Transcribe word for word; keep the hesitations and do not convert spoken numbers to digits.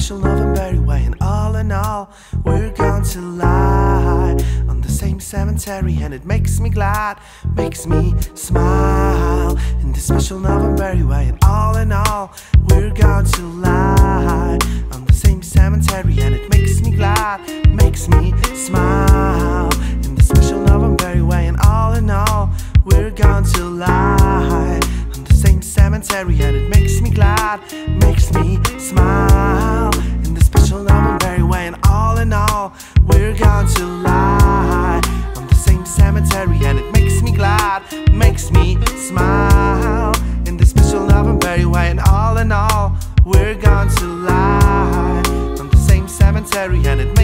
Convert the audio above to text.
special November way, and all in all, we're going to lie on the same cemetery, and it makes me glad, makes me smile in the special November way, and all in all, we're going to lie on the same cemetery, and it makes me glad, makes me smile in the special November way, and all in all, we're going to lie on the same cemetery, and it makes me glad, makes me smile in the special November way, and all in all, we're going to lie on the same cemetery, and it makes me glad, makes me smile in the special November way, and all in all, we're going to lie on the same cemetery, and it